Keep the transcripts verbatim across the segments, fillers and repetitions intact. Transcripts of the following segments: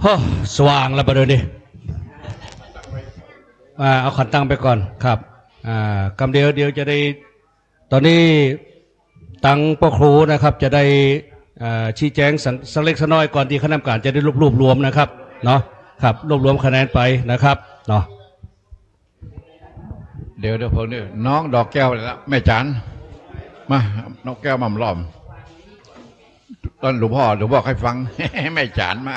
ฮ้สว่างแล้วประเดี๋ยวนี้เอาขันตั้งไปก่อนครับกำเดียวเดียวจะได้ตอนนี้ตั้งพ่อครูนะครับจะได้ชี้แจงสักเล็กสักน้อยก่อนที่คณะกรรมการจะได้รวบรวบรวมนะครับเนาะครับรวบรวมคะแนนไปนะครับเนาะเดี๋ยวเดี๋ยวพวกนี้น้องดอกแก้วแล้วแม่จันมาน้องแก้วมั่มล้อมตอนหลวงพ่อหลวงพ่อใครฟังแม่จันมา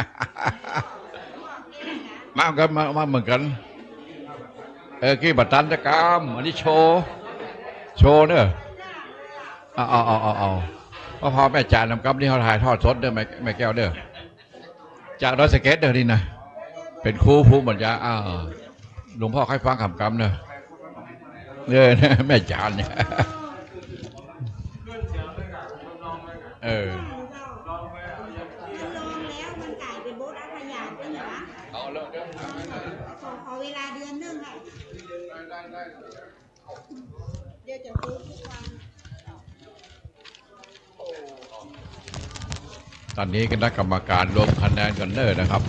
มากันมามาเหมือนกันเออกี่บัตรตันจะกรรมอันนี้โชว์โชว์เนอะเอาเอาเอาเอาเอาพอพอแม่จันนำกรรมนี่เขาถ่ายทอดสดเด้อแม่แม่แก้วเด้อจากดอยสะเก็ตเด้อนี่นะเป็นครูผู้บรรยายอ้าวหลวงพ่อใครฟังคำกรรมเนอะเนี่ยแม่จันเนี่ยเออขอเวลาเดือนนึงค่ะเดี๋ยวจะซื้อทุกวันตอนนี้คณะกรรมการรวมคะแนนกันเนอร์นะครับ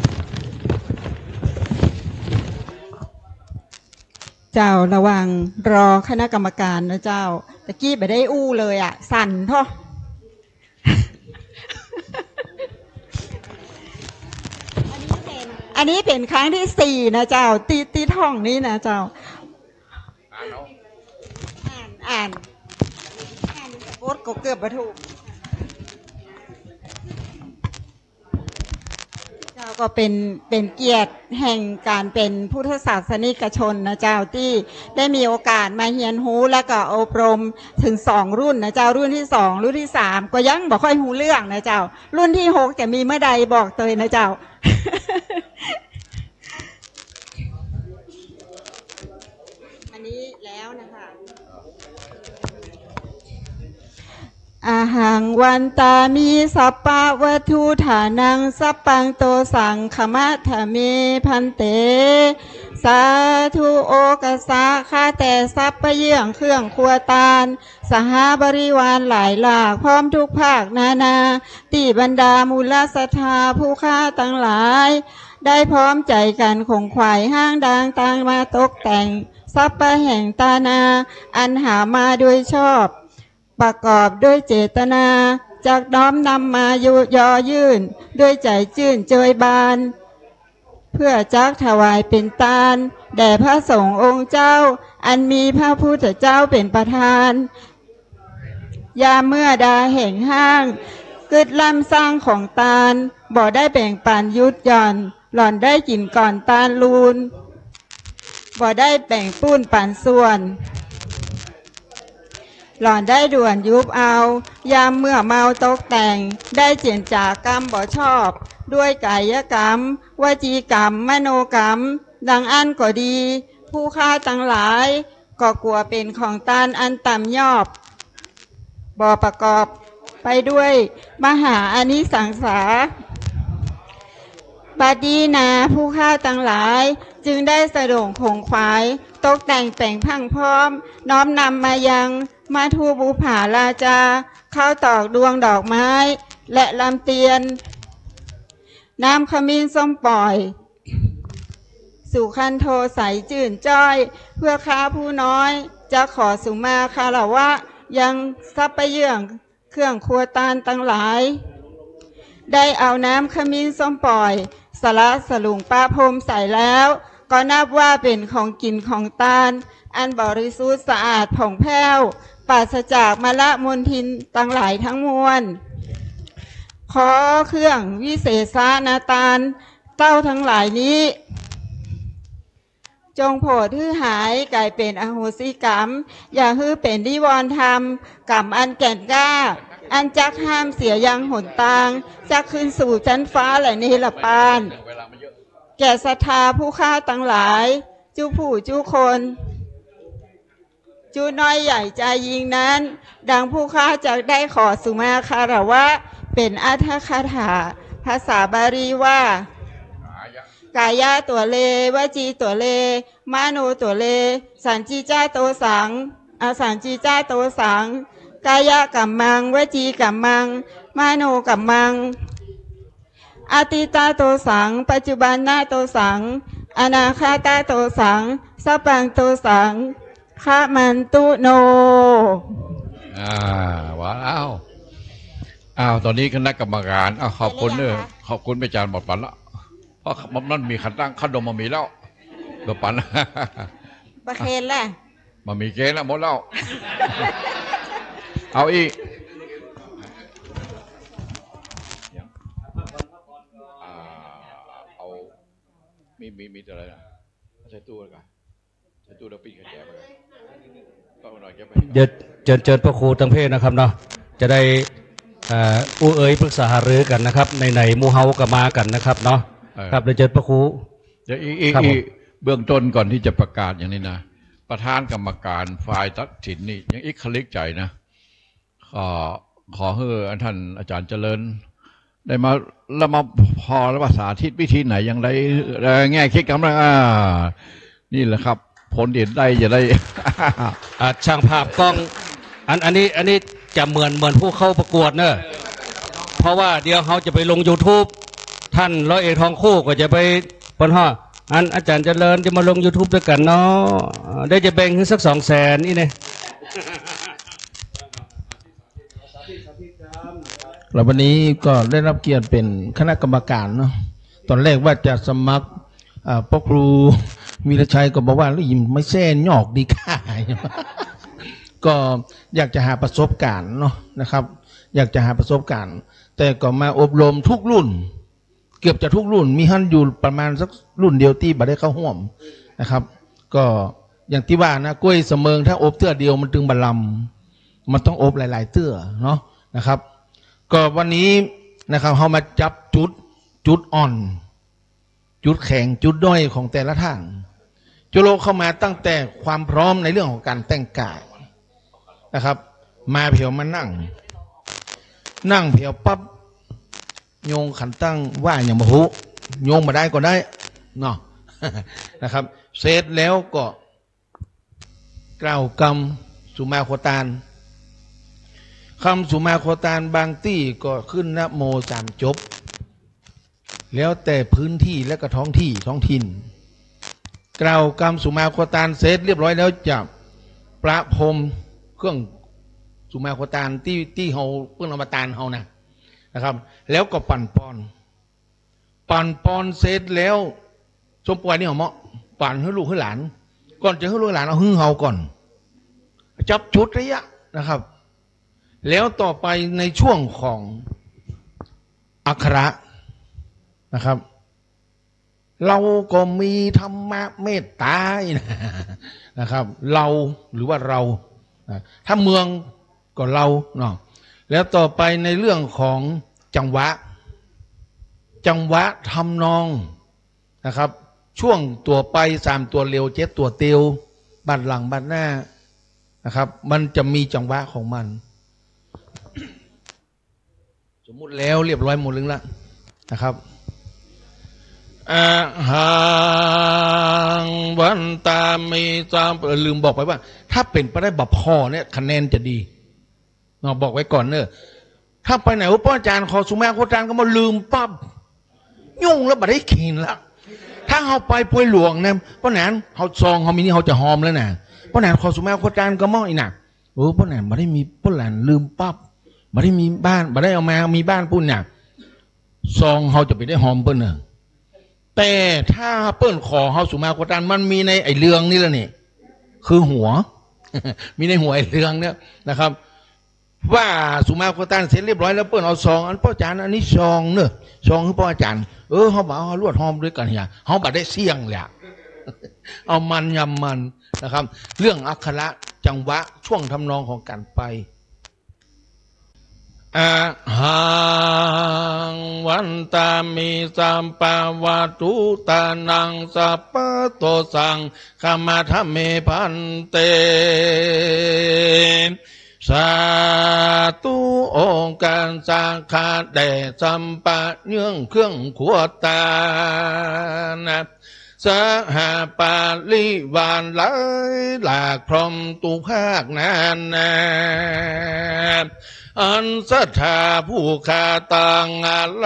เจ้าระวังรอคณะกรรมการนะเจ้าตะกี้ไปได้อู้เลยอ่ะสั่นท่ออันนี้เป็นครั้งที่สี่นะเจ้าตีตีท่องนี้นะเจ้าอ่านอ่านอ่านสะกดก็เกือบประถูกเจ้าก็เป็นเป็นเกียรติแห่งการเป็นพุทธศาสนิกชนนะเจ้าที่ได้มีโอกาสมาเรียนรู้และก็อบรมถึงสองรุ่นนะเจ้ารุ่นที่สองรุ่นที่สามก็ยังบอกค่อยหูเรื่องนะเจ้ารุ่นที่หกจะมีเมื่อใดบอกเตยนะเจ้าแล้วนะคะอาหังวันตามีสัปปะวัตถุฐานังสัปปังโตสังขมะธะเมพันเตสาธุโอกสะข้าแต่สัพพเยื่องเครื่องครัวตาลสหบริวารหลายหลากพร้อมทุกภาคนานาติบรรดามูลศรัทธาผู้ข้าตั้งหลายได้พร้อมใจกันคงขวายห้างดังต่างมาตกแต่งสัพพะแห่งตานาอันหามาโดยชอบประกอบด้วยเจตนาจากน้อมนำมายุยอยื่นด้วยใจจื่นเจยบานเพื่อจักถวายเป็นตาลแด่พระสงฆ์องค์เจ้าอันมีพระพุทธเจ้าเป็นประธานยามเมื่อดาแห่งห้างกึดลำสร้างของตาลบ่ได้แบ่งปันยุดหย่อนหล่อนได้กินก่อนตาลลูนบ่ได้แบ่งปุ้นปันส่วนหล่อนได้ด่วนยุบเอายามเมื่อเมาตกแต่งได้เจียนจากกรรมบ่ชอบด้วยกายกรรมวจีกรรมมโนกรรมดังอันก็ดีผู้ฆ่าตั้งหลายก็กลัวเป็นของตานอันต่ำยอบบ่ประกอบไปด้วยมหาอานิสังสาบาดีนาผู้ฆ่าตั้งหลายจึงได้สะดงผงควายตกแต่งแต่งพังพร้อมน้อมนำมายังมาทูบูผาลาจาเข้าตอกดวงดอกไม้และลำเตียนน้ำขมิ้นส้มปล่อยสู่คันโทใสจื่นจ้อยเพื่อค้าผู้น้อยจะขอสุมาคารวะยังซับไปเยื่องเครื่องครัวตาลตั้งหลายได้เอาน้ำขมิ้นส้มปล่อยสละสลุงป้าพรมใส่แล้วก็นับว่าเป็นของกินของตาลอันบริสุทธิ์สะอาดผ่องแผ้วปราศจากมลมลทินตั้งหลายทั้งมวลขอเครื่องวิเศษนาตาลเต้าทั้งหลายนี้จงโปรดฮื้อหายกลายเป็นอโหสิกรรมอย่าฮื้อเป็นนิวรณ์ธรรมกรรมอันแก่นกล้าอันจักห้ามเสียยังหนตางจักขึ้นสู่ชั้นฟ้าและเนรปานแก่ศรัทธาผู้ฆ่าตั้งหลายจูผู้จูคนจูน้อยใหญ่ใจยิงนั้นดังผู้ฆ่าจะได้ขอสุมาคารวะเป็นอัฏฐคาถาภาษาบาลีว่ากายะตัวเลวจีตัวเลมโนตัวเลสัญจีจ้าโตสังอสัญจีจ้าโตสังกายะกัมมังวจีกัมมังมโนกัมมังอติตาโตสังปัจจุบันนาโตสังอนาคาตาโตสังสัพพังโตสังขะมันตุโนอ่าว้าวอ้าวตอนนี้คณะกรรมการอ้าวขอบคุณเนอะขอบคุณอาจารย์หมดปันละเพราะมันมีขันตั้งขันดมมามีแล้วหมดปันบะเคนแหละมามีเกณฑ์แล้วหมดแล้วเอาอีกเอามีมีมีอะไรนะใช้ตู้อะไรกันใช้ตู้แล้วปิ้งขยะไปต้องหน่อยแกไปเดี๋ยวเชิญเชิญพระครูทั้งเพศนะครับเนาะจะได้อู้เอ๋ยปรึกษาหารือกันนะครับในในมูเฮากับมากันนะครับเนาะครับเดี๋ยวเชิญพระครูเดี๋ยวอีกเบื้องต้นก่อนที่จะประกาศอย่างนี้นะประธานกรรมการฝ่ายตัดสินนี่ยังอีกคลิกใจนะขอขอให้ท่านอาจารย์เจริญได้มาแล้วมาพอแล้วภาษาทิศวิธีไหนอย่างไรแง่คิดกันนะอ่านี่แหละครับผลเด่นได้จะได้ช่างภาพกล้องอันอันนี้อันนี้จะเหมือนเหมือนผู้เข้าประกวดเนอะเพราะว่าเดี๋ยวเขาจะไปลง YouTube ท่านร้อยเอกทองคู่ก็จะไปปนห่ออันอาจารย์เจริญจะมาลง YouTube ด้วยกันเนาะได้จะแบ่งขึ้นสักสองแสนนี่เนี่ยแล้ววันนี้ก็ได้รับเกียรติเป็นคณะกรรมการเนาะตอนแรกว่าจะสมัครพ่อครูวีรชัยก็บอกว่าแล้วยิมไม่แซ่หยอกดีค่าก็อยากจะหาประสบการณ์เนาะนะครับอยากจะหาประสบการณ์แต่ก็มาอบรมทุกรุ่นเกือบจะทุกรุ่นมีฮั่นอยู่ประมาณสักรุ่นเดียวที่บัดได้เข้าห่วมนะครับก็อย่างที่ว่านะกล้วยเสมิงถ้าอบเตื้อเดียวมันตึงบะลำมันต้องอบหลายๆเตื้อเนาะนะครับก็วันนี้นะครับเรามาจับจุดจุดอ่อนจุดแข็งจุดด้อยของแต่ละทางจุโลเข้ามาตั้งแต่ความพร้อมในเรื่องของการแต่งกายนะครับมาเพียวมานั่งนั่งเพียวปั๊บโยงขันตั้งว่าอย่างมะหุโยงมาได้ก็ได้เนาะนะครับเสร็จแล้วก็กล่าวกรรมสุมาโคตานคำสุมาโคตานบางที่ก็ขึ้นนะโมสามจบแล้วแต่พื้นที่และก็ท้องที่ท้องถิ่นกล่าวกรรมสุมาโคตานเสร็จเรียบร้อยแล้วจะประพรมเครื่องสุมาโคตานที่ที่เฮาเพื่อนอมตานเฮานะนะครับแล้วก็ปั่นปอนปั่นปอนเสร็จแล้วสมปวยนี่เหรอเมาะปั่นให้ลูกให้หลานก่อนจะให้ลูกหลานเอาหึ่งเฮาก่อนจับชุดระยะนะครับแล้วต่อไปในช่วงของอักขระนะครับเราก็มีธรรมะเมตตานะครับเราหรือว่าเราถ้าเมืองก็เราเนาะแล้วต่อไปในเรื่องของจังหวะจังหวะทำนองนะครับช่วงตัวไปสามตัวเร็วเจ็ดตัวเตียวบัดหลังบัดหน้านะครับมันจะมีจังหวะของมันสมมุติแล้วเรียบร้อยหมดแล้วนะครับอาหังวันตามีสามลืมบอกไปว่าถ้าเป็นไปได้บัพพอเนี่ยคะแนนจะดีเนาะบอกไว้ก่อนเนอะถ้าไปไหนว่าป้าอาจารย์ขอสุมาโคตานก็มาลืมปั๊บยุ่งแล้วบัดได้ขีนละถ้าเขาไปป่วยหลวงเนี่ยป้าแหนนเขาซองเขามีนี่เขาจะหอมแล้วนะป้าแหนนขอสุมาโคตานก็มออีน่ะโอ้ป้าแหนนบัดได้มีป้าแหนนลืมปั๊บบัดได้มีบ้านบัดได้เอามามีบ้านปุ่นเนี่ยซองเขาจะไปได้หอมเปิ้ลเนอะแต่ถ้าเปิ้ลขอเขาสุมาโคตานมันมีในไอเรืองนี่แหละนี่คือหัว มีในหัวไอเรืองเนี่ยนะครับว่าสุมาโคตานเสร็จเรียบร้อยแล้วเปิ้ลเอาซองอันพ่ออาจารย์อันนี้ซองเนอะซองคือพ่ออาจารย์เออเขาบอกเขาลวดหอมด้วยกันเนี่ยเขาบัดได้เสี่ยงแหละ เอามันยำมันนะครับเรื่องอักขระจังหวะช่วงทำนองของการไปอาหังวันตามีสัมปาวาตุตานังสัพพะโตสังขมาธเมพันเตสาธุองค์การสังฆาแด่สัมปะเนื่องเครื่องขวดตานะสหปาลิวานไหลหลากพรหมตุภาคนานนาอันศรัทธาผู้ขาต่างอะไร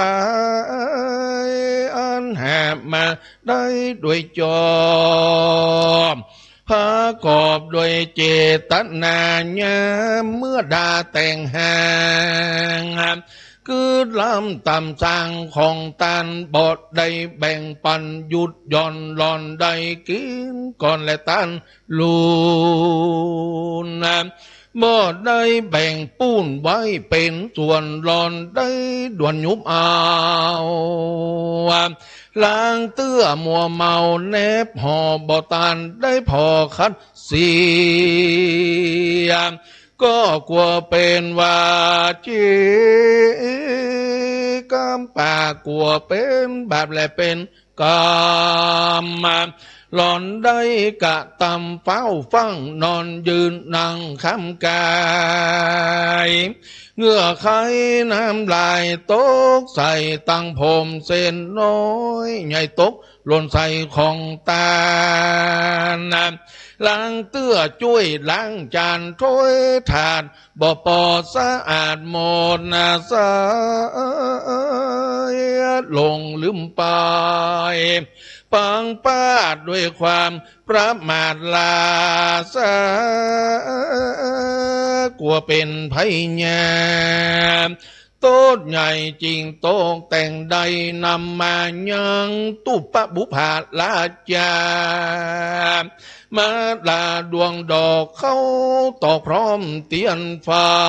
อันแหบมาได้ด้วยจอมประกอบด้วยเจตนาญาเมื่อดาแต่งหางคือลำตำสั่งของตันบทได้แบ่งปันหยุดย่อนหลอนได้กินก่อนและตันลูนบ่ได้แบ่งปูนไว้เป็นส่วนหลอนได้ด่วนยุบเอาล้างเตื้อมัวเมาแนบห่อบ่ตานได้พอคัดเสียก็กลัวเป็นว่าจีกรรมป่ากลัวเป็นบาปและเป็นกรรมหลอนได้กะตำเฝ้าฟังนอนยืนนั่งคำกายเหงื่อไขน้ำลายตกใส่ตั้งผมเส้นน้อยใหญ่ตกหล่นใส่ของตาล้างเตื้อจุ้ยล้างจานถ้วยถาดบ่ปอสะอาดหมดนาสาลงลืมไปปังปาดด้วยความประมาทลาสากลัวเป็นภัยญาโต๊ะใหญ่จริงโต๊ะแต่งใดนำมายังตุปะบุภาลาจามาลาดวงดอกเข้าตอกพร้อมเตียนไฟ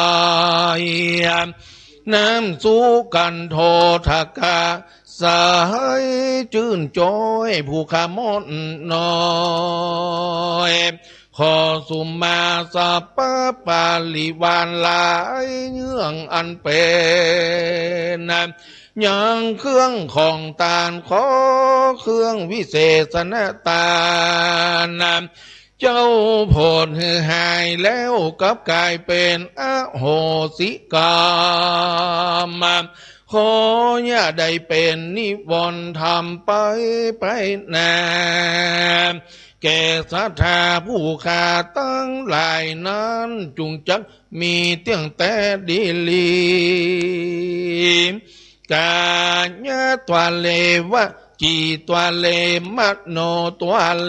น้ำสู้กันโททกาสายจื่นจอยผู้ขามอนน้อยขอสุมมาสะปะปาลิวานลายเงื่องอันเป็นยังเครื่องของตาลขอเครื่องวิเศษนตาลเจ้าโพดหือหายแล้วกับกลายเป็นอโหสิกรรมขออย่าได้เป็นนิวรณ์ทำไปไปนานแก่ศรัทธาผู้ขาตั้งหลายนั้นจุงจักมีเตียงแต่ดีลีกาญาตัวเลวะจีตัวเลมัโนตัวเล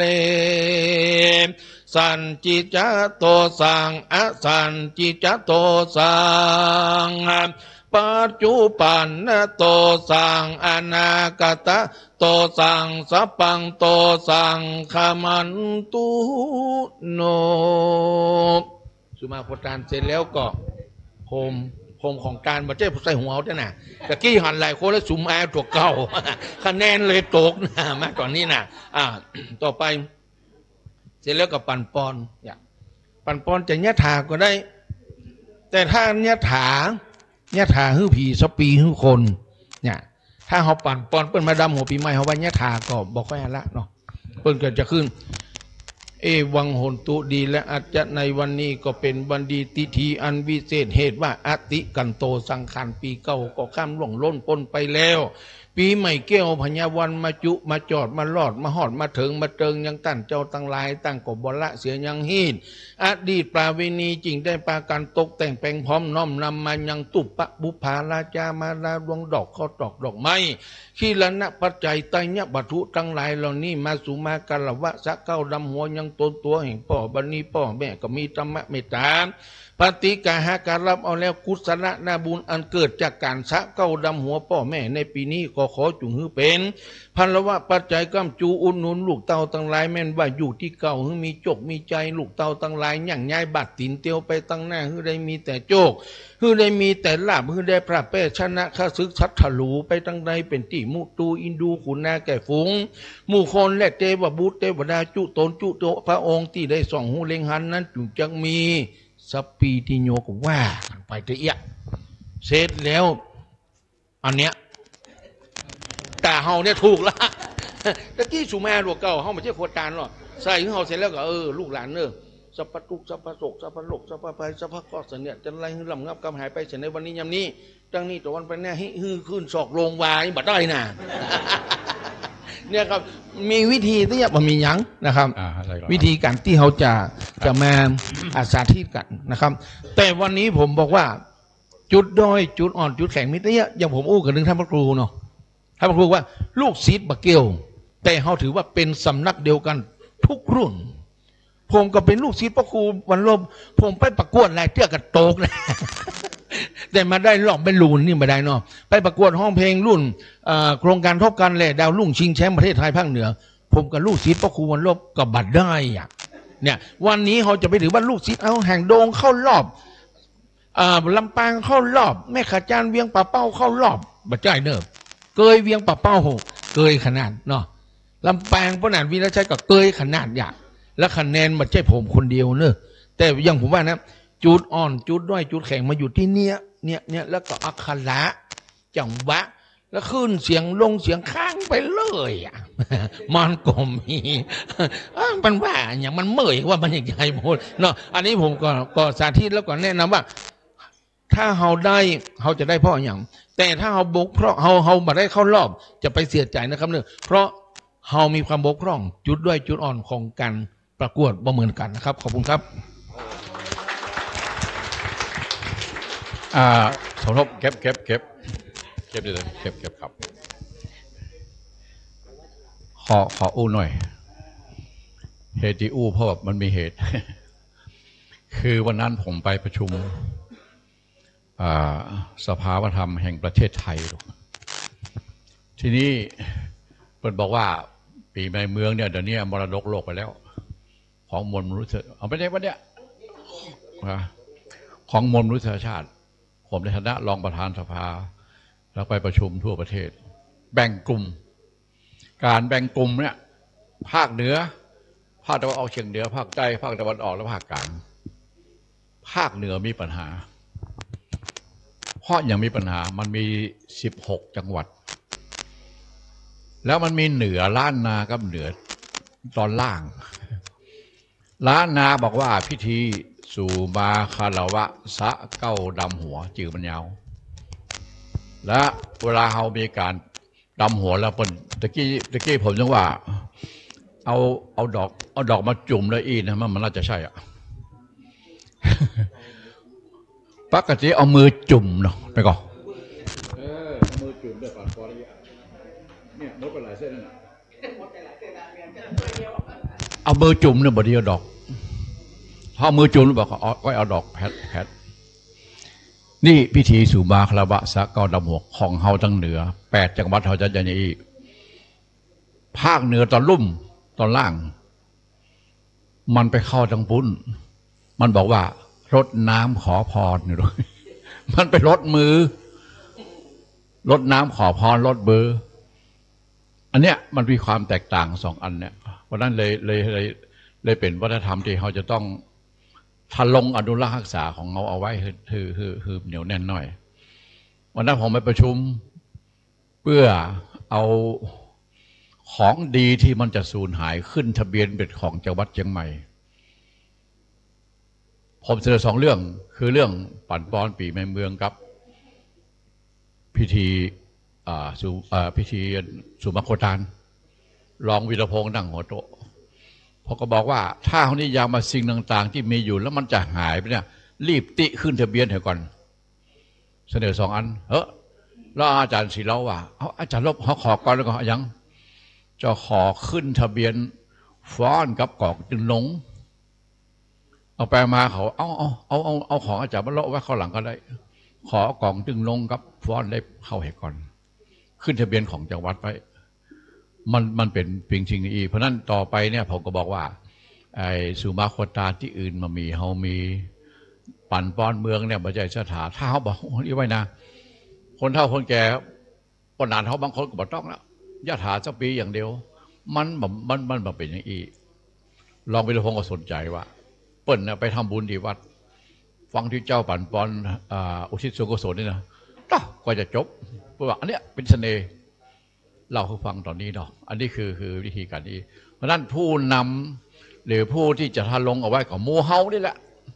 สันจิจโตสังอสันจิจโตสังปัจจุปันนโตสังอนาคตโตสังสัพพังโตสังขมันตุโนสุมาโพธานเสร็จแล้วก็โฮมโฮมของการบัจเจ้ใส่หัวเอาด้วยนะตะกี้หันหลายคนแล้วสุมแอร์ตัวเก่าคะแนนเลยตกนะมาก่อนนี้นะอ่าต่อไปเสร็จแล้วกับปั่นปอนอย่าปั่นปอนจะยะถาก็ได้แต่ถ้ายะถาเนี่ยถาฮื้อผีสปีฮื้อคนเนี่ยถ้าเขาปั่นปอนเปิ้นมาดำหัวปีใหม่เขาว่าเนี่ยถาก็บอกแค่ละเนาะเปิ้นก็จะขึ้นเอวังโหนตุดีและอาจจะในวันนี้ก็เป็นวันดีติธีอันวิเศษเหตุว่าอติกันโตสังขารปีเก่าก็ข้ามหล่งล้นปนไปแล้วปีใหม่เกี้ยวพญาวันมาจุมาจอดมาลอดมาหอดมาถึงมาเติงยังตั้นเจ้าตั้งหลายตั้งกบละเสียยังหีนอดีตปราเวณีจริงได้ปาการตกแต่งแปลงพร้อมน้อมนำมายังตุปะบุภาราจามาลาดวงดอกข้อตอกดอกไม้ขีละนะปัจจัยไตเนี่ยบัตุตั้งหลายเหล่านี้มาสู่มากาลวะสะเก้าดำหัวยังตนตัวแห่งพ่อบันนี้พ่อแม่ก็มีธรรมะเมตตาปฏิกาหาการรับเอาแล้วกุศลนาบุญอันเกิดจากการสะเก้าดำหัวพ่อแม่ในปีนี้ก็ขอจุงฮือเป็นพันละวะปัจจัยก้ำจูอุนนุนลูกเต่าตั้งหลายแม่นว่าอยู่ที่เก่าฮือมีจกมีใจลูกเต่าตั้งหลายย่างย้ายบัดตินเตียวไปตั้งหน้าฮือได้มีแต่โจกฮือได้มีแต่ลาบฮือได้พระเป้ชนะข้าศึกชัดถลูไปตั้งใดเป็นที่มุตูอินดูขุนนาแก่ฝูงหมู่คนและเทวบุตรเทวดาจุตนจุโตพระองค์ที่ได้ส่องหูเล็งหันนั้นจุจังมีสัพปีติโยกว่าไปเตี้ยเสร็จแล้วอันเนี้ยแต่เฮาเนี่ยถูกละตะกี้สุมาหลวงเก่าเฮาไม่ใช่โคตรการหรอกใส่ของเฮาเสร็จแล้วก็เออลูกหลานเนอะสัพพทุกสัพพโศกสัพพโลกสัพพภัยสัพพข้อเสนียดจะไล่ลำงับกำหายไปเสร็จในวันนี้ยามนี้ตั้งนี้ตะวันไปเนี่ยให้ฮือขึ้นศอกลงวายบัดได้น่ะเนี่ยครับมีวิธีที่จะมีหยังนะครับวิธีการที่เขาจะจะมาอาสาธิตกันนะครับแต่วันนี้ผมบอกว่าจุดด้อยจุดอ่อนจุดแข็งมิตรเนี่ยอย่างผมอู้กับนึงท่านพระครูเนาะท่านพระครูว่าลูกศิษย์บะเกียวแต่เขาถือว่าเป็นสำนักเดียวกันทุกรุ่นผมก็เป็นลูกศิษย์พระครูวันลบผมไปประกวดอะไรเตี้ยกับโตกนะ แต่มาได้รอบเป็นลูนนี่ไม่ได้เนาะไปประกวดห้องเพลงรุ่นโครงการทบกันแหละดาวรุ่งชิงแชมป์ประเทศไทยภาคเหนือผมกับลูกศิษย์พระครูวันลบก็บัตรได้อะเนี่ยวันนี้เขาจะไปถือว่าลูกศิษย์เอาแห่งโดงเข้ารอบลำปางเข้ารอบแม่ขาจานเวียงป่าเป้าเข้ารอบบัตรใจเนอะเกยเวียงป่าเป้าหกเกยขนาดเนาะลำปางพระนานวีรชัยก็เกยขนาดอยากและคะแนนมันใช่ผมคนเดียวเนอะแต่ยังผมว่านะจุดอ่อนจุดด้อยจุดแข็งมาอยู่ที่เนี้ยเนี่ยเนี่ยแล้วก็อักขระจังหวะแล้วขึ้นเสียงลงเสียงข้างไปเลยอ่ะมันก็มีมันว่าอย่างมันเมื่อยว่ามันอย่างไรพูดเนาะอันนี้ผมก็ก็สาธิตแล้วก็แนะนำว่าถ้าเราได้เราจะได้เพราะอย่างแต่ถ้าเราบกเพราะเราเรามาได้เข้ารอบจะไปเสียใจนะครับเนื่องเพราะเรามีความบกพร่องจุดด้วยจุดอ่อนของการประกวดบ่เหมือนกันนะครับขอบคุณครับอ่าสมทบเก็บเก็บเก็บเก็บเลยเก็บเก็บครับขอขออู้หน่อยเหตุที่อู้เพราะแบบมันมีเหตุ คือวันนั้นผมไปประชุมสภาวัฒนธรรมแห่งประเทศไทยทีนี้เปิดบอกว่าปีใหม่เมืองเนี่ยเดี๋ยวนี้มรดกโลกไปแล้วของมวลมนุษยเอาไปได้ปะเนี่ยของมวลมนุษยชาติผมในฐานะรองประธานสภาแล้วไปประชุมทั่วประเทศแบ่งกลุ่มการแบ่งกลุ่มเนี่ยภาคเหนือภาคตะวันออกเฉียงเหนือภาคใต้ภาคตะวันออกและภาคกลางภาคเหนือมีปัญหาเพราะยังมีปัญหามันมีสิบหกจังหวัดแล้วมันมีเหนือล้านนากับเหนือตอนล่างล้านนาบอกว่าพิธีสู่มาคารวะสะเก้าดำหัวจือมันยาวและเวลาเรามีการดำหัวแล้วปนตะกี้ตะกี้ผมยังว่าเอาเอาดอกเอาดอกมาจุ่มแล้วอีนะมันมันน่าจะใช่อ่ะ ปกติเอามือจุ่มเนาะไปก่อนเออเอามือจุ่มด้วยก่อนพอแล้วเนี่ยมดไปหลายเส้นน่ะเอามือจุ่มเนี่ยบดีเอาดอกถ้ามือจุ่มบอกเอาก็เอาดอกแพทแพทนี่พิธีสู่มาคารวะสะเก้าดำหัวของเฮาทั้งเหนือแปดจังหวัดเฮาจะอย่างนี้ภาคเหนือตอนลุ่มตอนล่างมันไปเข้าทางปุ้นมันบอกว่ารดน้ำขอพรอยู่ด้วยมันไปรดมือรดน้ำขอพรรดเบอร์อันเนี้ยมันมีความแตกต่างสองอันเนี่ยเพราะนั้นเลยเลยเลยเลยเป็นวัฒนธรรมที่เขาจะต้องทะลงอนุรักษ์รักษาของเขาเอาไว้คือคือคือเหนียวแน่นหน่อยวันนั้นผมไปประชุมเพื่อเอาของดีที่มันจะสูญหายขึ้นทะเบียนเป็นของจังหวัดเชียงใหม่ผมเสนอสองเรื่องคือเรื่องปั่นป้อนปีใหม่เมืองกับพิธีสู่พิธีสุมาโคตานรองวีรพงษ์นั่งหัวโต๊ะพอก็บอกว่าถ้าเขานิยามมาสิ่งต่างๆที่มีอยู่แล้วมันจะหายไปเนี่ยรีบติขึ้นทะเบียนเถอะก่อนเสนอสองอันเออแล้วอาจารย์ศิลาว่าเอาอาจารย์ลบเขาขอก่อนแล้วก็ยังจะขอขึ้นทะเบียนฟ้อนกับกอกจึงหลงเอาไปมาเขาเอาเอาเอาเอาเอาของอาจารย์มาเลาะไว้ข้างหลังก็ได้ขอกล่องจึงลงกับฟ้อนได้เข้าให้ก่อนขึ้นทะเบียนของจังหวัดไปมันมันเป็นปิงชิงอีเพราะนั้นต่อไปเนี่ยผมก็บอกว่าไอ้สุมาโคตาที่อื่นมามีเขามีปั่นป้อนเมืองเนี่ยบัจจัยสถาถ้าเขาบอกนี่ไว้นะคนเฒ่าคนแก่ปนานเขาบางคนก็บอกต้องแล้วยะถาสักปีอย่างเดียวมันแบบมันมันแบบเป็นอย่างอีลองไปดูพงก็สนใจว่าเปิ้ลเนี่ยไปทำบุญที่วัดฟังที่เจ้าปั่นป้อนอุทิศส่วนกุศลนี่นะก็จะจบเพราะว่าอันเนี้ยเป็นเสน่ห์เราคือฟังตอนนี้เนาะอันนี้คือคือวิธีการนี้เพราะนั้นผู้นำหรือผู้ที่จะทะลงเอาไว้ของมูเฮานี่แหละ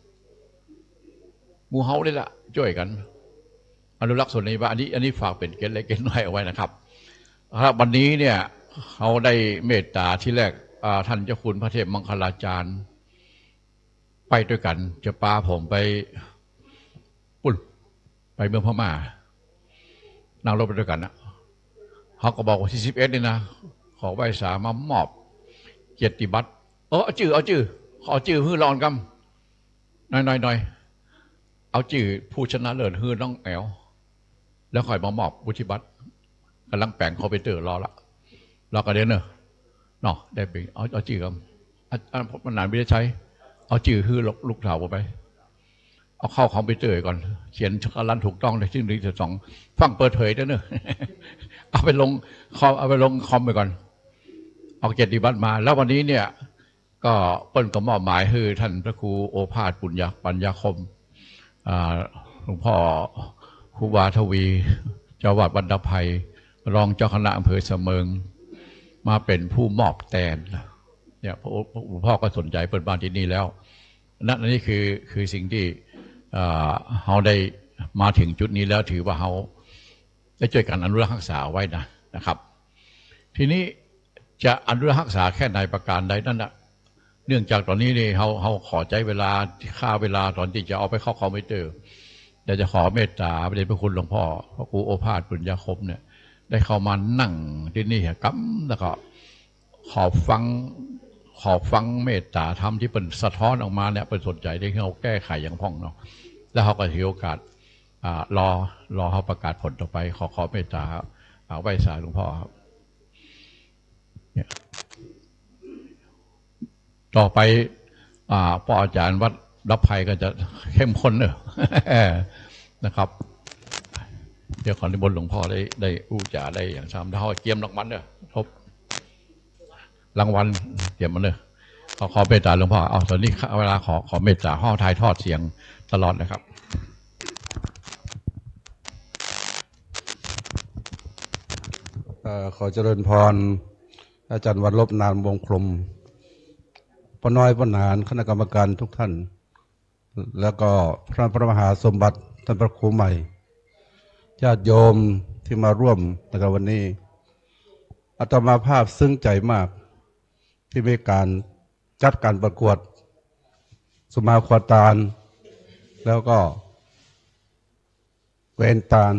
มูเฮานี่แหละช่วยกันอนุรักษ์ส่วนนี้ว่าอันนี้อันนี้ฝากเป็นเกณฑ์เล็กเกณฑ์น้อยเอาไว้นะครับครับวันนี้เนี่ยเขาได้เมตตาที่แรกท่านเจ้าคุณพระเทพมังคลาจารย์ไปด้วยกันจะพาผมไปปุ่นไปเมืองพม่านั่งรถไปด้วยกันนะเขาก็บอกว่าที่สิบเอ็ดนี่นะขอใบสามามอบเกียรติบัตรเออเอาจื่อเอาจื่อขอจื่อฮื้อรอนกำน้อยน้อยน้อยเอาจื่อผู้ชนะเลิศฮื้อน้องแอวแล้วค่อยมามอบวุฒิบัตรกำลังแปลงคอมพิวเตอร์รอละรอกระเด็นเนอะเนาะได้ไปเอาเอาจื่อกันอันมันนานไม่ได้ใช้เอาจื่อฮื้อลูกสาวไปเอาเข้าคอมพิวเตอร์ก่อนเขียนชักรันถูกต้องเลยซึ่งหนึ่งจุดสองฟังเปิดเผยด้วยเนอะเอาไปลงคอมเอาไปลงคอมไปก่อนเอาเกียรติบัตรมาแล้ววันนี้เนี่ยก็เปิ้ลก็มอบหมายให้ท่านพระครูโอภาสปุญญปัญญาคมหลวงพ่อครูบาทวีเจ้าวัดบรรดาภัยรองเจ้าคณะอำเภอเสมิงมาเป็นผู้มอบแทนเนี่ยพระหลวงพ่อก็สนใจเปิดบ้านที่นี่แล้วนั่นนี่คือคือสิ่งที่เราได้มาถึงจุดนี้แล้วถือว่าเราได้ช่วยกันอนุรักษ์รักษาไว้นะนะครับทีนี้จะอนุรักษ์รักษาแค่ในประการใดนั่นนะเนื่องจากตอนนี้นี่เราเราขอใจเวลาค่าเวลาตอนที่จะเอาไปเข้าคอมพิวเตอร์แต่จะขอเมตตาพระเดชพระคุณหลวงพ่อพระครูโอภาสปุญญาคมเนี่ยได้เข้ามานั่งที่นี่กั๊มแล้วก็ขอฟังขอฟังเมตตาธรรมที่เป็นสะท้อนออกมาเนี่ยเป็นสนใจที่เขาแก้ไขอย่างพ่องเนาะแล้วเขาก็ถือโอกาสรอรอเขาประกาศผลต่อไปขอขอเมตตาเอาไว้สายหลวงพ่อครับเนี่ยต่อไปพ่ออาจารย์วัดรับภัยก็จะเข้มข้นเนอะนะครับเดี๋ยวขอนิมนต์หลวงพ่อได้ได้อู้จ่าได้อย่างซ้ำถ้าเขาเกียมรางวัลเนอะทบรางวัลเกียมมันเนอะขอขอเมตตาหลวงพ่อเอาตอนนี้เวลาขอขอเมตตาห้อถ่ายทอดเสียงตลอดนะครับขอเจริญพรอาจารย์วันลบนามวงคลมพ่อน้อยพ่อหนานคณะกรรมการทุกท่านแล้วก็พระพระมหาสมบัติท่านพระครูใหม่ญาติโยมที่มาร่วมในวันนี้อาตมาภาพซึ้งใจมากที่มีการจัดการประกวดสุมาควตาลแล้วก็เวนตาล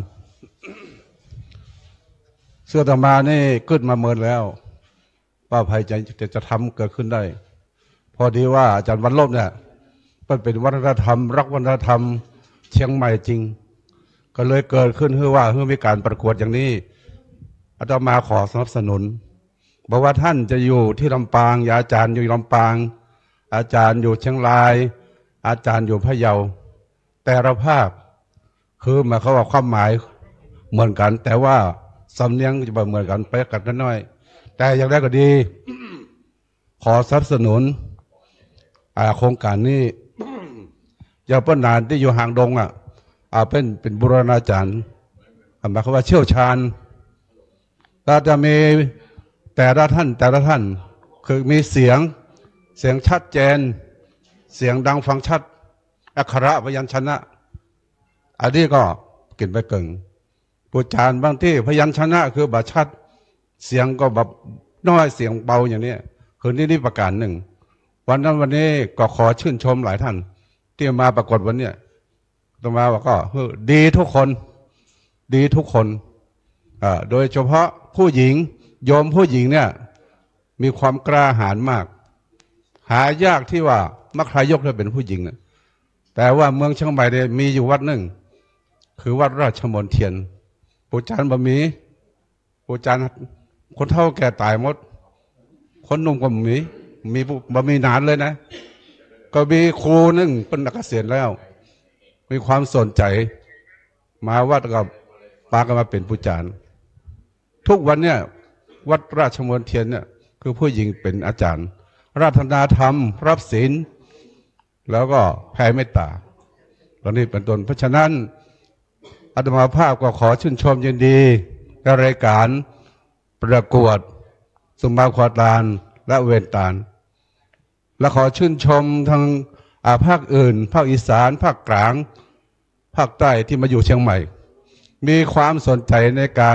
เสื้อตมานี่ขึ้นมาเมินแล้วป้าภัยใจจะจะทำเกิดขึ้นได้พอดีว่าอาจารย์วันลบเนี่ยมันเป็นวัฒนธรรมรักวัฒนธรรมเชียงใหม่จริงก็เลยเกิดขึ้นเพื่อว่าเพื่อมีการประกวดอย่างนี้อาตมาขอสนับสนุนบอกว่าท่านจะอยู่ที่ลำปางอาจารย์อยู่ลำปางอาจารย์อยู่เชียงรายอาจารย์อยู่พะเยาแต่ละภาคคือหมายความว่าความหมายเหมือนกันแต่ว่าสำเนียงจะเหมือนกันไปกันน้อยแต่อย่างไรก็ดี ขอสนับสนุนโครงการนี้ อย่าเพิ่นนานที่อยู่ห่างดงอ่ะเป็นเป็นบูรณาจารย์หมายความว่าเชี่ยวชาญเราจะมีแต่ละท่านแต่ละท่านคือมีเสียงเสียงชัดเจนเสียงดังฟังชัดอักขระพยัญชนะอันนี้ก็กินไปเก่งปูจานบางที่พยัญชนะคือบาชัดเสียงก็แบบน้อยเสียงเบาอย่างนี้คือนี่นี่ประการหนึ่งวันนั้นวันนี้ก็ขอชื่นชมหลายท่านที่มาปรากฏวันนี้ต่อมาว่าก็ดีทุกคนดีทุกคนโดยเฉพาะผู้หญิงโยมผู้หญิงเนี่ยมีความกล้าหาญมากหายากที่ว่ามักใครยกได้เป็นผู้หญิงนะแต่ว่าเมืองเชียงใหม่เนี่ยมีอยู่วัดหนึ่งคือวัดราชมนเทียนปู่จานบะหมี่ปู่จานคนเฒ่าแก่ตายหมดคนหนุ่มก็มีมีบะหมี่นานเลยนะก็มีครูหนึ่งเป็นนักเกษียณแล้วมีความสนใจมาวัดกับปากันมาเป็นปู่จานทุกวันเนี่ยวัดราชมนเทียนเนี่ยคือผู้หญิงเป็นอาจารย์ราธนาธรรมรับศีลแล้วก็แผ่เมตตาตอนนี้เป็นต้นเพราะฉะนั้นอาตมาภาพก็ขอชื่นชมยินดีในรายการประกวดสุมาควตาลและเวนตาลและขอชื่นชมทางภาคอื่นภาคอีสานภาคกลางภาคใต้ที่มาอยู่เชียงใหม่มีความสนใจในการ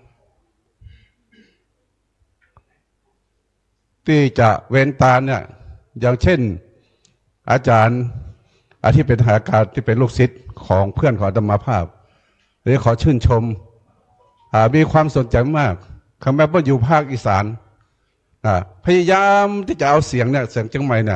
ที่จะเว้นตาเนี่ยอย่างเช่นอาจารย์อาที่เป็นหาการที่เป็นลูกศิษย์ของเพื่อนของอาตมาภาพเดี๋ยวขอชื่นชมมีความสนใจมากคำแม้ว่าอยู่ภาคอีสานพยายามที่จะเอาเสียงเนี่ยเสียงเชียงใหม่เนี่ย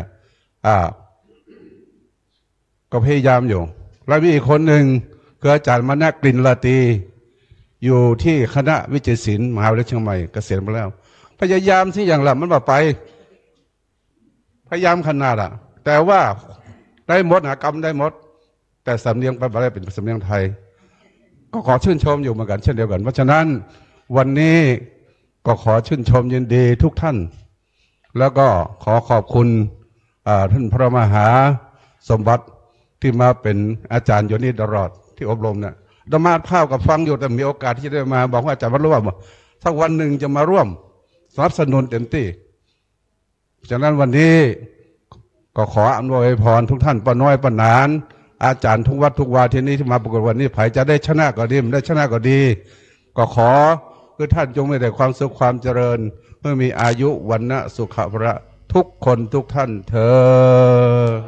ก็พยายามอยู่แล้วมีอีกคนหนึ่งคืออาจารย์มณกลิ่นลาตีอยู่ที่คณะวิจิตรศิลป์มหาวิทยาลัยเชียงใหม่เกษียณไปแล้วพยายามที่อย่างละมันมาไปพยายามขนาดอ่ะแต่ว่าได้หมดหากรรมได้หมดแต่สำเนียงไปอะไรเป็นสำเนียงไทยก็ขอชื่นชมอยู่เหมือนกันเช่นเดียวกันเพราะฉะนั้นวันนี้ก็ขอชื่นชมยินดีทุกท่านแล้วก็ขอขอบคุณท่านพระมหาสมบัติที่มาเป็นอาจารย์อยู่นี่ตลอดที่อบรมเนี่ยดมาภาพกับฟังอยู่แต่มีโอกาสที่จะได้มาบอกว่าอาจารย์วัดร่วมสักวันหนึ่งจะมาร่วมสนับสนุนเต็มที่ฉะนั้นวันนี้ก็ขออำนวยพรทุกท่านป้าน้อยป้านานอาจารย์ทุกวัดทุกวาที่นี้ที่มาประกวดวันนี้ไผจะได้ชนะก็ดีไม่ได้ชนะก็ดีก็ขอคือท่านจงมีแต่ความสุขความเจริญเพื่อมีอายุวันนะสุขภระทุกคนทุกท่านเถิด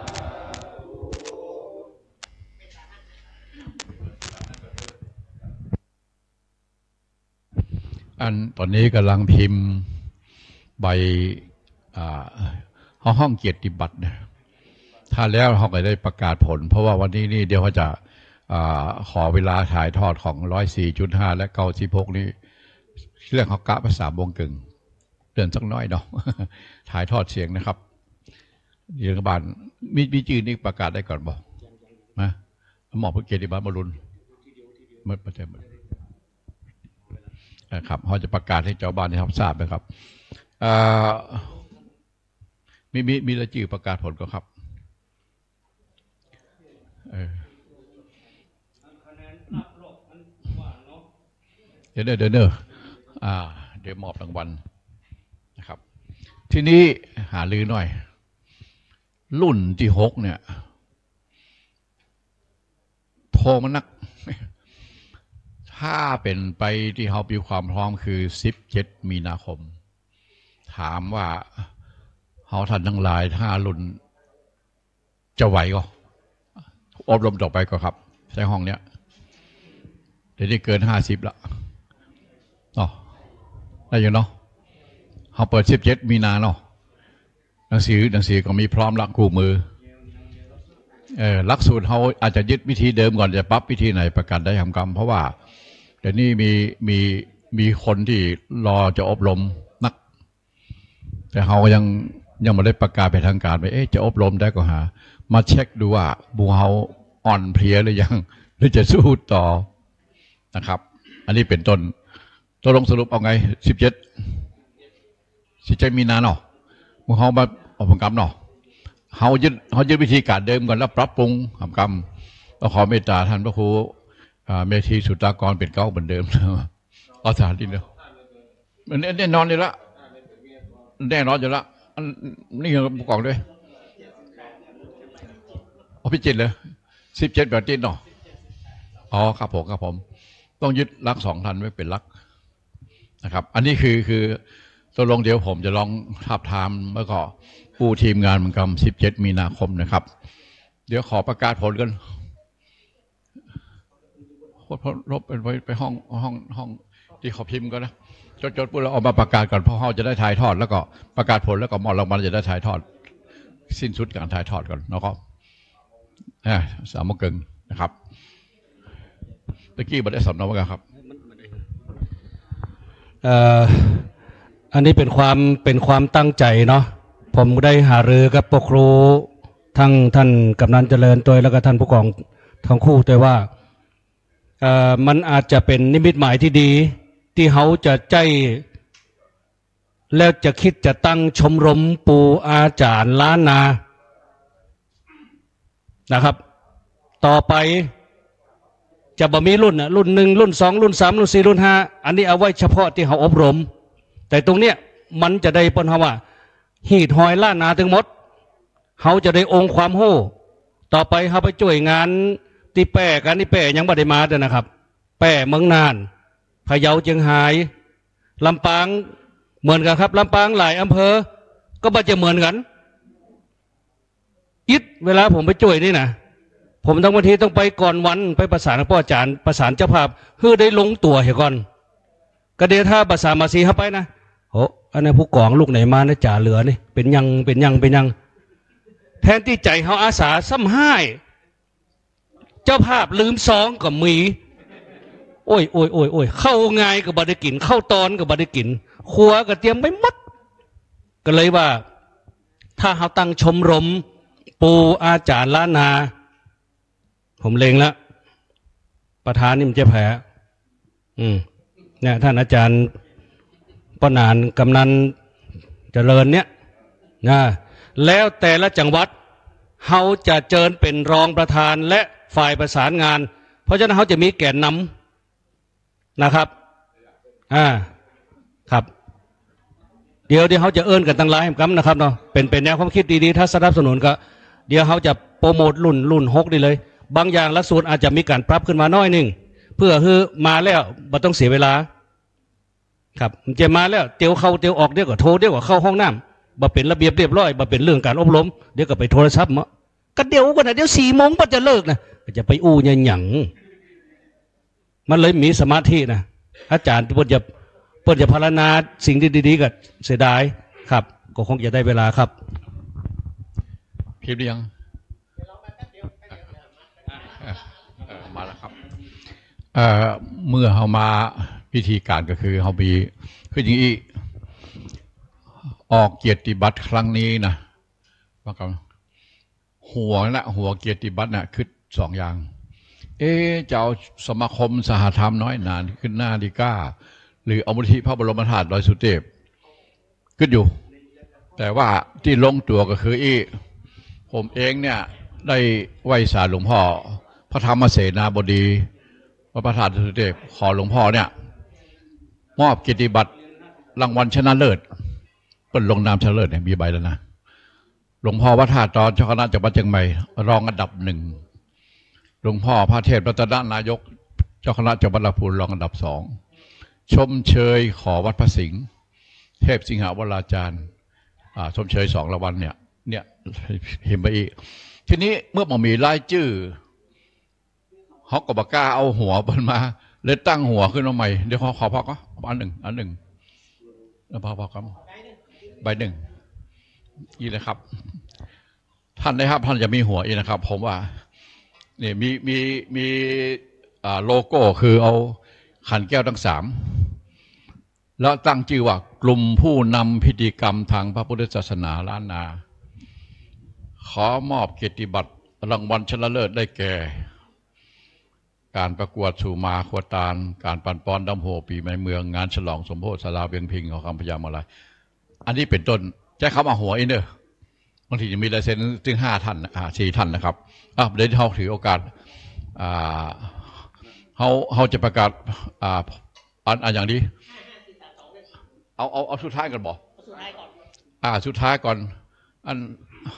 อันตอนนี้กำลังพิมพ์ใบห้องห้องเกียรติบัตรนะถ้าแล้วเขาก็ได้ประกาศผลเพราะว่าวันนี้นี่เดี๋ยวเขาจะอขอเวลาถ่ายทอดของร้อยสี่จุดห้าและเก้าสิบหกนี้เรื่องเขากะภาษาบงกึ่งเดือนสักน้อยเนาะถ่ายทอดเสียงนะครับเรียนกบาลมีมีจื่อนี่ประกาศได้ก่อนบอกนะหมอพระเกียรติบัตรบรุนเมื่อประเทศนะครับเขาจะประกาศให้เจ้าบ้านได้รับทราบนะครับมีมีมีระจื่อประกาศผลก็ครับเดี๋ยวเดี๋ยวเดี๋ยวเดี๋ยวมอบรางวัลนะครับทีนี้หาลือหน่อยรุ่นที่หกเนี่ยโทรมานักถ้าเป็นไปที่เขามีความพร้อมคือสิบเจ็ดมีนาคมถามว่าเขาทันทั้งหลายถ้ารุ่นจะไหวก็อบรมต่อไปก็ครับใช้ห้องเนี้ยเดี๋ยวนี้เกินห้าสิบละอ๋อได้อยู่เนาะเขาเปิดสิบเจ็ดมีนาเนาะหนังสือหนังสือก็มีพร้อมละคู่มือเออหลักสูตรเขาอาจจะยึดวิธีเดิมก่อนจะปรับวิธีไหนประกันได้ทำกรรมเพราะว่าเดี๋ยวนี้มีมีมีคนที่รอจะอบรมนักแต่เขายังยังไม่ได้ประกาศไปทางการไปเอ๊ะจะอบรมได้ก็หามาเช็คดูว่าบูเฮาอ่อนเพลียหรือยังหรือจะสู้ต่อนะครับอันนี้เป็นต้นตัวลงสรุปเอาไงสิบเจ็ดสิบเจ็ดมีนาเนาะบูเฮามาอบรมกรรมเนาะเขายึดเขายึดวิธีการเดิมก่อนแล้วปรับปรุงทำกรรมก็ขอเมตตาท่านพระครูเมธีสุตากรเป็นเก้าเหมือนเดิมเอาสารดินเดียวมันแน่นอนอยู่ละแน่นอนอยู่ละนี่ยังประกอบด้วยเอาพิจิตรเลยสิบเจ็ดแบบติดเนาะอ๋อครับผมครับผมต้องยึดลักสองทันไว้เป็นลักนะครับอันนี้คือคือตัวลงเดี๋ยวผมจะลองทับทามแล้วก็ผู้ทีมงานเหมือนกันสิบเจ็ดมีนาคมนะครับเดี๋ยวขอประกาศผลกันรบไปไปห้องห้องห้องที่เขาพิมพ์กันนะจดจดปุ๊บเราเอามาประกาศก่อนเพราะเขาจะได้ถ่ายทอดแล้วก็ประกาศผลแล้วก็มอรางวัลจะได้ถ่ายทอดสิ้นสุดการถ่ายทอดก่อนแล้วก็สามโมงครึ่งนะครับตะกี้บัดได้สำเนากันครับอันนี้เป็นความเป็นความตั้งใจเนาะผมได้หารือกับปกครูทั้งท่านกำนันเจริญตัวแล้วก็ท่านผู้กองทั้งคู่แต่ว่ามันอาจจะเป็นนิมิตหมายที่ดีที่เขาจะใจแล้วจะคิดจะตั้งชมรมปูอาจารย์ล้านนานะครับต่อไปจะบ่มีรุ่นนะรุ่นหนึ่งรุ่นสองรุ่นสามรุ่นสี่รุ่นห้าอันนี้เอาไว้เฉพาะที่เขาอบรมแต่ตรงเนี้ยมันจะได้ปนว่าหีดหอยล้านนาทั้งหมดเขาจะได้องค์ความโห่ต่อไปเขาไปช่วยงานที่แปะกันที่แปะยังไม่ได้มาเด้อนะครับแปะเมืองนานพะเยาเชียงรายลำปางเหมือนกันครับลำปางหลายอำเภอก็มาจะเหมือนกันอิดเวลาผมไปช่วยนี่นะผมต้องบางทีต้องไปก่อนวันไปประสานกับพ่ออาจารย์ประสานเจ้าภาพเพื่อได้ลงตัวเหรอก่อนก็เดี๋ยวถ้าประสานมาซีเข้าไปนะโอ้อันนี้ผู้กองลูกไหนมานะจ่าเหลือนี่เป็นยังเป็นยังเป็นยังแทนที่ใจเขาอาสาซ้ำห้ายเจ้าภาพลืมซองกับมีโอ้ยโอ้ยโอ้ยโอ้ยเข้าง่ายกับบาได้กินเข้าตอนกับบาได้กินครัวก็เตรียมไม่หมดก็เลยว่าถ้าเขาตั้งชมรมปูอาจารย์ล้านนาผมเล็งแล้วประธานนี่มันจะแพ้อืมเนี่ยท่านอาจารย์ปนานกำนันเจริญเนี่ยนะแล้วแต่ละจังหวัดเขาจะเจิญเป็นรองประธานและฝ่ายประสานงานเพราะฉะนั้นเขาจะมีแกนนำนะครับอ่าครับเดี๋ยวเดี๋ยวเขาจะเอิ้นกันตั้งหลายกันนะครับเนาะเป็นเป็นแนวความคิดดีๆถ้าสนับสนุนก็เดี๋ยวเขาจะโปรโมทรุ่นรุ่นหกได้เลยบางอย่างละสูตรอาจจะมีการปรับขึ้นมาน้อยหนึ่งเพื่อคือมาแล้วไม่ต้องเสียเวลาครับจะมาแล้วเตียวเข้าเตียวออกเดี๋ยวก็โทรเดี๋ยวก็เข้าห้องน้ำบ่เป็นระเบียบเรียบร้อยบ่เป็นเรื่องการอบรมเดี๋ยวก็ไปโทรศัพท์มาก็เดี๋ยวกันนะเดี๋ยวสี่โมงก็จะเลิกนะก็จะไปอู้ยันหยั่งมันเลยมีสมาธินะอาจารย์เปิดจะเปิดจะพารณาสิ่งที่ดีๆก็เสียดายครับก็คงจะได้เวลาครับพิมพ์ยังมาแล้วครับเอ่อเมื่อเขามาพิธีการก็คือเขามีคืออย่างนี้ออกเกียรติบัตรครั้งนี้นะว่ากันหัวนะหัวเกียรติบัตรนะคือสองอย่างเอ๊ะจะเอาสมาคมสหธรรมน้อยนานขึ้นหน้าดีก้าหรือเอามูลที่พระบรมธาตุดอยสุเทพขึ้นอยู่แต่ว่าที่ลงตัวก็คืออีผมเองเนี่ยได้ไหว้สารหลวงพ่อพระธรรมเสนาบดีพระประธานสุเทพขอหลวงพ่อเนี่ยมอบเกียรติบัตรรางวัลชนะเลิศเป็นลงนามชนะเลิศเนี่ยมีใบแล้วนะหลวงพ่อวัดท่าตอนเจ้าคณะจังหวัดเชียงใหม่รองอันดับหนึ่งหลวงพ่อพระเทพรัตนนายกเจ้าคณะจังหวัดลำพูนรองอันดับสองชมเชยขอวัดพระสิงห์เทพสิงหาวราจารย์ชมเชยสองรางวัลเนี่ยเนี่ยเห็นไปอีกทีนี้เมื่อมันมีรายชื่อเขาก็บอกกล้าเอาหัวมันมาเลยตั้งหัวขึ้นมาใหม่เดี๋ยวขอขอพักก็อันหนึ่งอันหนึ่งแล้วพอพอครับใบหนึ่งนี่นะครับ ท่านนะครับท่านจะมีหัวอีกนะครับผมว่าเนี่ยมีมีมีโลโก้คือเอาขันแก้วทั้งสามแล้วตั้งชื่อว่ากลุ่มผู้นำพิธีกรรมทางพระพุทธศาสนาล้านนาขอมอบเกียรติบัตรรางวัลชนะเลิศได้แก่การประกวดสู่มาขวตาลการปั่นปอนดำโหปีใหม่เมืองงานฉลองสมโภชสาราเวียงพิงของคำพยามอะไรอันนี้เป็นต้นใช้คำว่าหัวอินเนอร์บางทีจะมีลายเซ็นถึงห้าท่านอ่าสี่ท่านนะครับอ่ะเดี๋ยวเขาถือโอกาสอ่าเขาเขาจะประกาศอ่าอันอันอย่างนี้เอาเอาเอาสุดท้ายก่อนบอกอ่าสุดท้ายก่อนอัน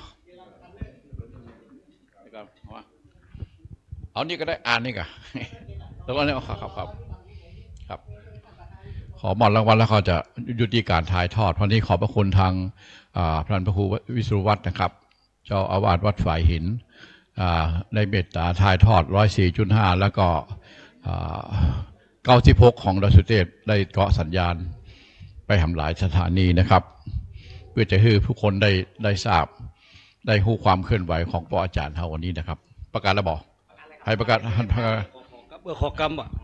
เอานี่ก็ได้อ่านนี่ก็แล้วก็เนี่ยครับครับครับครับขอมอบรางวัลแล้วเขาจะยุติการถ่ายทอดวันนี้ขอบพระคุณทางพระพระครูวิสุวัฒน์นะครับเจ้าอาวาสวัดฝ่ายหินได้เมตตาถ่ายทอดร้อยสี่จุดห้าแล้วก็เก้าสิบหกของดอยสุเทพได้เกาะสัญญาณไปทำหลายสถานีนะครับเพื่อจะให้ผู้คนได้ได้ทราบได้รู้ความเคลื่อนไหวของพระอาจารย์เท่าวันนี้นะครับประกาศแล้วบอกให้ประกาศท่านประกาศเบื่อขอกรรมอ่ะ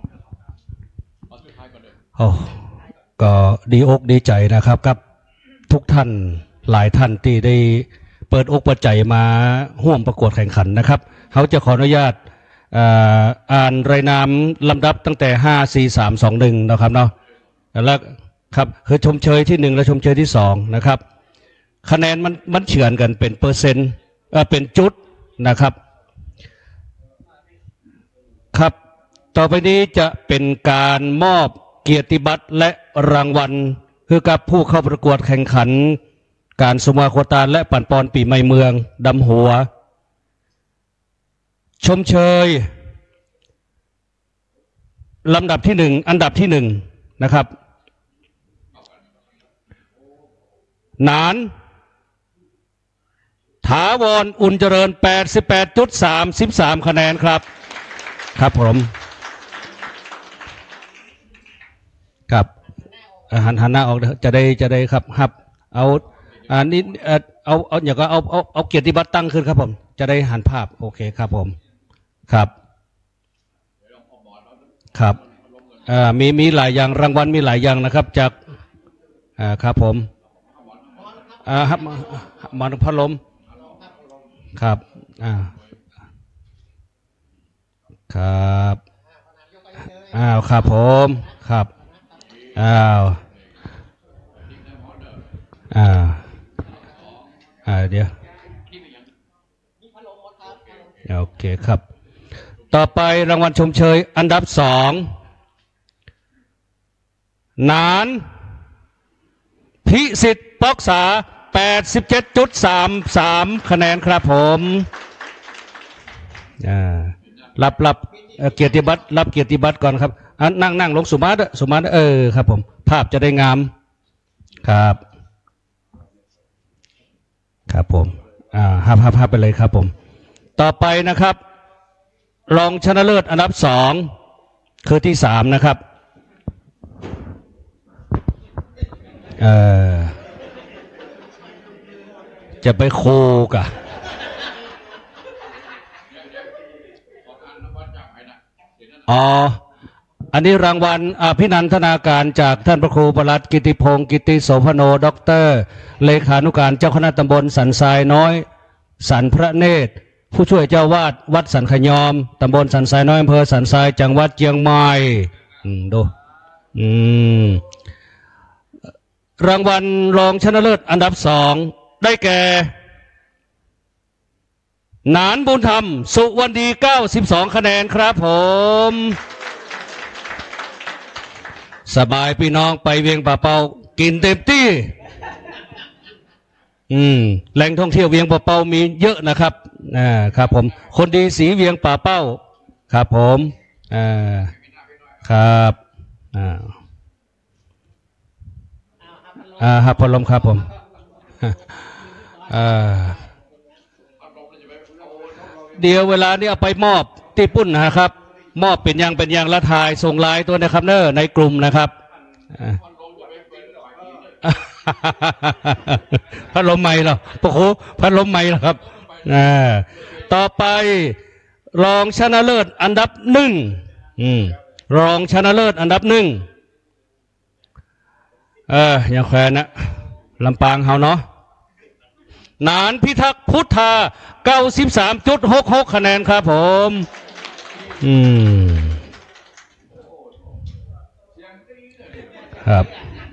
โอ้ก็ดีอกดีใจนะครับกับทุกท่านหลายท่านที่ได้เปิดอกเปิดใจมาร่วมประกวดแข่งขันนะครับเขาจะขออนุญาตอ่านรายนามลำดับตั้งแต่ห้าสี่สามสองหนึ่งนะครับเนาะแล้วครับคือชมเชยที่หนึ่งและชมเชยที่สองนะครับคะแนนมันมันเฉือนกันเป็นเปอร์เซ็นต์เออเป็นจุดนะครับครับต่อไปนี้จะเป็นการมอบเกียรติบัตรและรางวัลคือกับผู้เข้าประกวดแข่งขันการสมาโคตาและปั่นปอนปีใหม่เมืองดำหัวชมเชยลำดับที่หนึ่งอันดับที่หนึ่งนะครับนานถาวรอุ่นเจริญ แปดสิบแปดจุดสามสาม คะแนนครับครับผมครับหันหันหน้าออกจะได้จะได้ครับครับเอาอันนี้เอาเอาเอาอย่างก็เอาเอาเอาเกียรติบัตรตั้งขึ้นครับผมจะได้หันภาพโอเคครับผมครับครับอ่ามีมีหลายอย่างรางวัลมีหลายอย่างนะครับจากอ่าครับผมอ่าครับมาพัดลมครับอ่าครับอ้าวครับผมครับอ้าวอ่าอ่าเดี๋ยวโอเคครับต่อไปรางวัลชมเชยอันดับสองนานพิสิทธิ์ปอกษา แปดสิบเจ็ดจุดสามสาม คะแนนครับผมอ่ารับรับเกียรติบัตรรับเกียรติบัตรก่อนครับอันนั่งนั่งลงสุมาตสุมาตเออครับผมภาพจะได้งามครับครับผมอ่าภาพภาพภาพไปเลยครับผมต่อไปนะครับรองชนะเลิศอันดับสองคือที่สามนะครับเออจะไปโคกะอ๋ออันนี้รางวัลอภินันทนาการจากท่านพระครูประหลัดกิติพงศ์กิติโสพโนด็อกเตอร์เลขานุการเจ้าคณะตำบลสันทรายน้อยสันพระเนตรผู้ช่วยเจ้าวาดวัดสันขยอมตำบลสันทรายน้อยอำเภอสันทรายจังหวัดเชียงใหม่อืมดูอืมรางวัลรองชนะเลิศอันดับสองได้แก่หนานบุญธรรมสุวรรณดีเก้าสิบสองคะแนนครับผมสบายพี่น้องไปเวียงป่าเปากินเต็มที่อืมแหล่งท่องเที่ยวเวียงป่าเปามีเยอะนะครับอ่าครับผมคนดีสีเวียงป่าเป้าครับผมอ่าครับอ่าอ่าครับพลมครับผมอ่าเดี๋ยวเวลานี้เอาไปมอบที่ปุ้นนะครับมอบเป็นยังเป็นยังละทายส่งไลน์ตัวนะครับเนอในกลุ่มนะครับพัดลมใหม่เหรอปะโคพัดลมใหม่เหรอครับอ่าต่อไปรองชนะเลิศอันดับหนึ่งอืมรองชนะเลิศอันดับหนึ่งเอออย่าแขวนนะลำปางเฮาเนาะนานพิทักษ์พุทธา เก้าสิบสามจุดหกหก คะแนนครับผมอืมครับ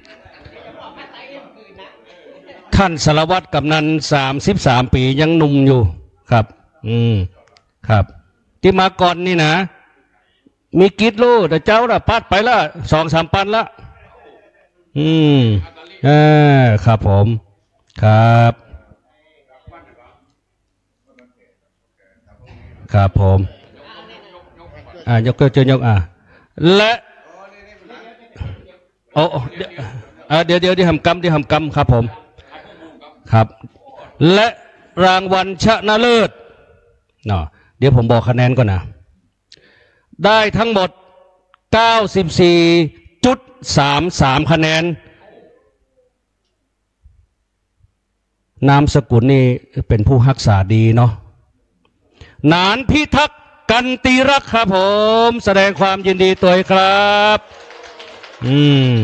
ท่านสารวัตรกำนันสามสิบสามปียังหนุ่มอยู่ครับอืมครับที่มาก่อนนี่นะมีกิจลูแต่เจ้าละพัดไปละสองสามปันละอืมเออครับผมครับครับผมอ่ายกเจอยกอ่าและโอ้เดี๋ยวเดี๋ยวที่ทำกรรมที่ทำกรรมครับผมครับและรางวัลชนะเลิศเนาะเดี๋ยวผมบอกคะแนนก่อนนะได้ทั้งหมด เก้าสิบสี่จุดสามสาม คะแนนนามสกุลนี่เป็นผู้รักษาดีเนาะนานพิทักษ์กันตีรักครับผมแสดงความยินดีตัวครับอืม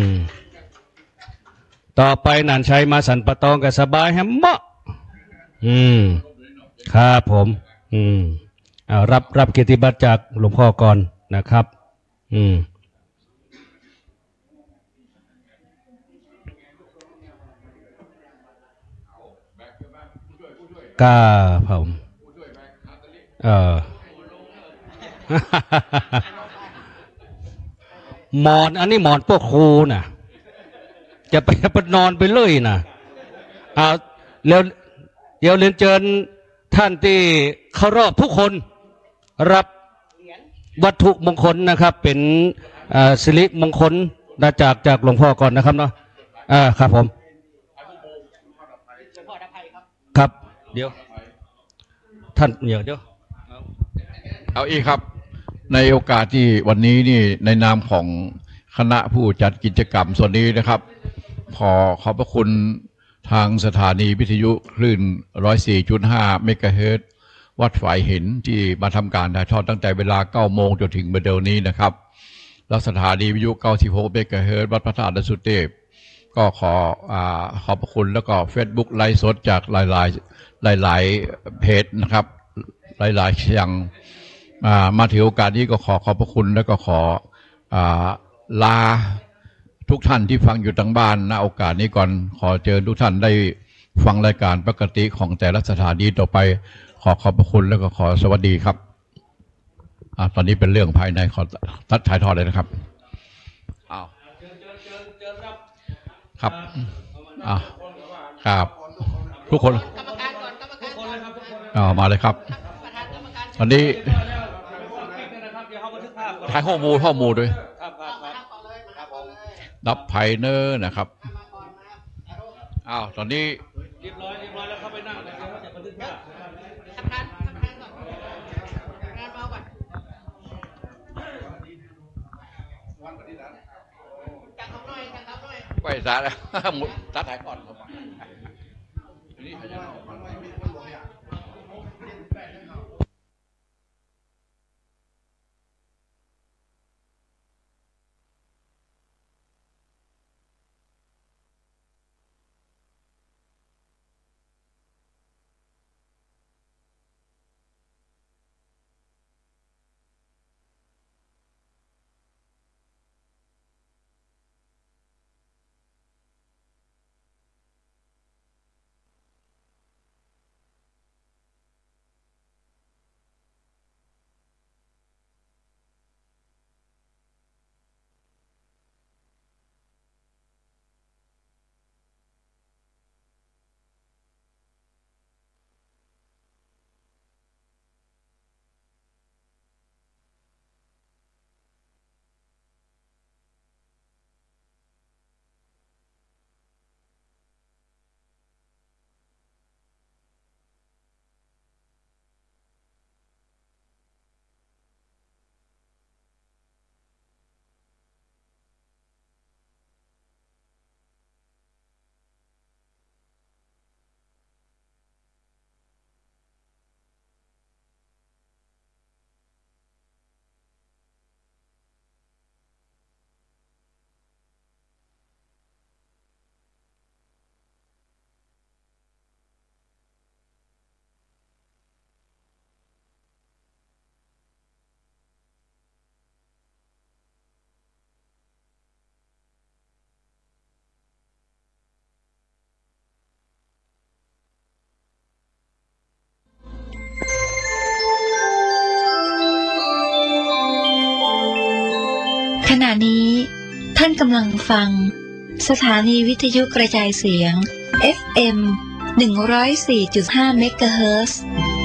ต่อไปนานชัยมาสันปะตองกับสบายแฮมเมาะอืมครับผมอืมเอารับรับเกียรติบัตรจากหลวงพ่อก่อนนะครับอืมก้าผมเออหมอนอันนี้หมอนพวกครูน่ะจะไปไปนอนไปเลยน่ะเอาเร็วเดี๋ยวเรียนเชิญท่านที่เข้ารอบทุกคนรับวัตถุมงคลนะครับเป็นสิริมงคลจากจากหลวงพ่อก่อนนะครับเนาะอ่าครับผมครับเดี๋ยวท่านเดี๋ยวเดี๋ยวเอาอีกครับในโอกาสที่วันนี้นี่ในนามของคณะผู้จัดกิจกรรมส่วนนี้นะครับขอขอบพระคุณทางสถานีวิทยุคลื่น หนึ่งร้อยสี่จุดห้า เมกะเฮิรตซ์วัดฝายหินที่มาทำการถ่ายทอดตั้งแต่เวลาเก้าโมงจนถึงเดี๋ยวนี้นะครับและสถานีวิทยุเก้าสิบหกเมกะเฮิรตซ์วัดพระธาตุดอยสุเทพก็ขออ่าขอบพระคุณแล้วก็ Facebook ไลฟ์สดจากหลายๆหลายๆเพจนะครับหลายๆอย่างมาถือโอกาสนี้ก็ขอขอบพระคุณแล้วก็ขออ่าลาทุกท่านที่ฟังอยู่ทางบ้านณโอกาสนี้ก่อนขอเชิญทุกท่านได้ฟังรายการปกติของแต่ละสถานีต่อไปขอขอบพระคุณแล้วก็ขอสวัสดีครับอ่าตอนนี้เป็นเรื่องภายในขอตัดถ่ายทอดเลยนะครับอ้าวครับอ้าวครับทุกคนอ้าวมาเลยครับตอนนี้ถ่ายข้อมูลข้อมูลด้วยดับไพเนอร์นะครับอ้าวตอนนี้เรียบร้อยเรียบร้อยแล้วเข้าไปนั่งเลยครับจะบันทึกภาพไปซะแล้วตัดถ่ายก่อนขณะนี้ท่านกำลังฟังสถานีวิทยุกระจายเสียง เอฟ เอ็ม หนึ่งร้อยสี่จุดห้า เมกะเฮิรตซ์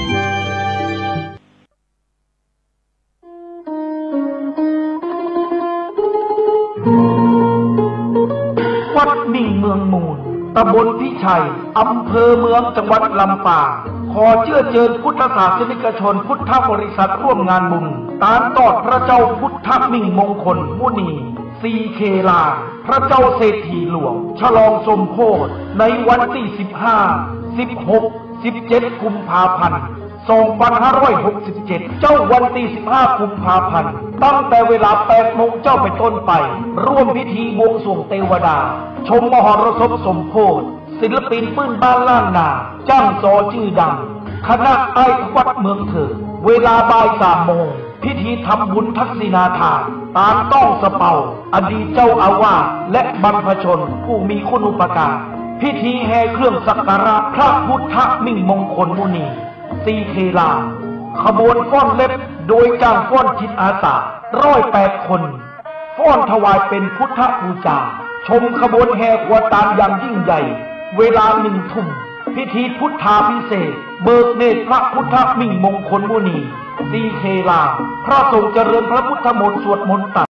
วัดมิ่งเมืองมูลตำบลพิชัยอำเภอเมืองจังหวัดลำปางขอเชื่อเชิญพุทธศาสนิกชนพุทธบริษัทร่วมงานบุญตามตอดพระเจ้าพุทธมิ่งมงคลมุนีซีเคลาพระเจ้าเศรษฐีหลวงฉลองสมโภชในวันที่สิบห้า สิบหก สิบเจ็ดกุมภาพันธ์สองพันห้าร้อยหกสิบเจ็ดเจ้าวันที่สิบห้ากุมภาพันธ์ตั้งแต่เวลาแปดโมงเจ้าไปต้นไปร่วมพิธีบวงสรวงเทวดาชมมหรสพสมโภชศิลปินปื้นบ้านล้านนาจ้างซอชื่อดังคณะไอ้วัดเมืองเถิดเวลาบ่ายสามโมงพิธีทำบุญทักษิณาทานตามต้องสะเปาอดีตเจ้าอาวาสและบรรพชนผู้มีคุณอุปการพิธีแห่เครื่องสักการะพระพุทธมิ่งมงคลมุนีซีเคลาขบวนฟ้อนเล็บโดยจ้างฟ้อนจิตอาสาร้อยแปดคนฟ้อนถวายเป็นพุทธบูชาชมขบวนแห่ขวตาลอย่างยิ่งใหญ่เวลาหนึ่งทุ่มพิธีพุทธาภิเษกเบิกเนตรพระพุทธมิ่งมงคลมุนีซีเคลาพระสงฆ์เจริญพระพุทธมนต์สวดมนต์ตัด